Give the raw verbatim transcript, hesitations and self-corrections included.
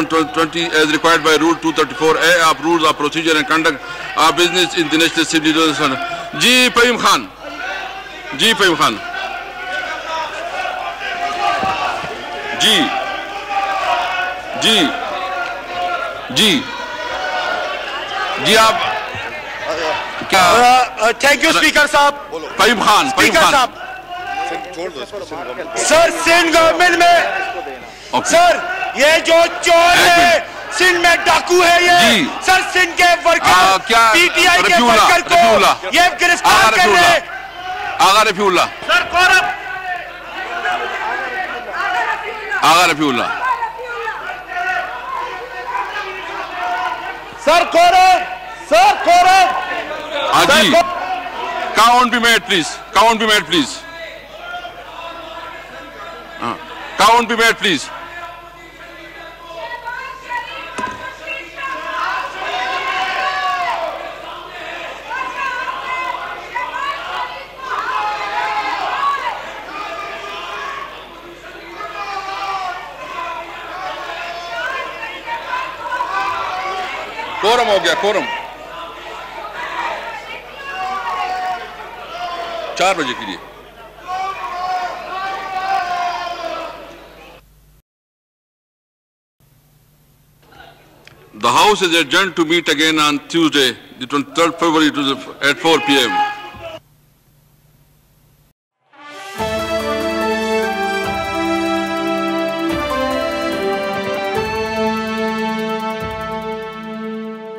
thousand twenty as required by Rule two thirty-four A of Rules of Procedure and Conduct of Business in the National Assembly. Ji Fahim Khan. Ji Fahim Khan. जी जी जी जी आप क्या? Thank you speaker साहब। फहीम खान, फहीम खान साहब। Sir Sindh government में okay. Sir ये जो चोर है सिंध में डाकू है ये सर सिंध के वर्कर पीटीआई के वर्कर को ये गिरफ्तार कर रहे हैं। Agha Rafiullah sir Kaurav Agha Rafiullah sir Kaurav sir Kaurav ji count be made please count be made please count be made please quorum हो गया कोरम चार बजे के लिए। The House is adjourned to meet again on Tuesday, the twenty-third February at four p m